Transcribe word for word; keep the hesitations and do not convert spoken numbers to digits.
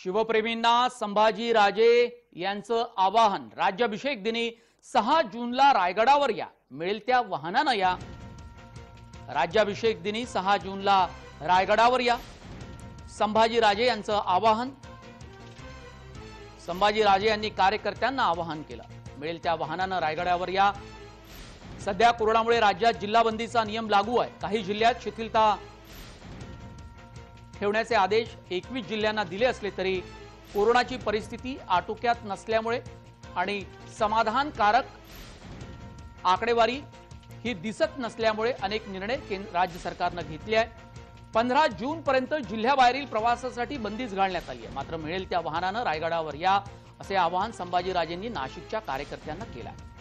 शिवप्रेमींना संभाजी राजे यांचं आवाहन। राज्याभिषेक दिनी सहा जूनला रायगडावर या, मिळेल त्या वाहनानं या। राज्याभिषेक दिनी सहा जूनला रायगडावर या, संभाजी राजे यांचं आवाहन। संभाजी राजे यांनी कार्यकर्त्यांना आवाहन केलं, मिळेल त्या वाहनानं रायगडावर या। सध्या कोरोनामुळे राज्यात जिल्हाबंदीचा नियम लागू आहे। काही जिल्ह्यात शिथिलता ठेवण्याचे आदेश एकवीस जिल्ह्यांना दिले असले तरी कोरोनाची परिस्थिती आटोक्यात नसल्यामुळे आणि समाधानकारक आकडेवारी ही दिसत नसल्यामुळे अनेक निर्णय केंद्र राज्य सरकारने घेतले आहेत। पंधरा जून पर्यंत जिल्ह्याबाहेरील प्रवासासाठी बंदीच घालण्यात आली आहे। मात्र मिळेल त्या वाहनानं रायगडावर या, असे आवाहन संभाजी राजेंनी नाशिकच्या कार्यकर्त्यांना केलं आहे।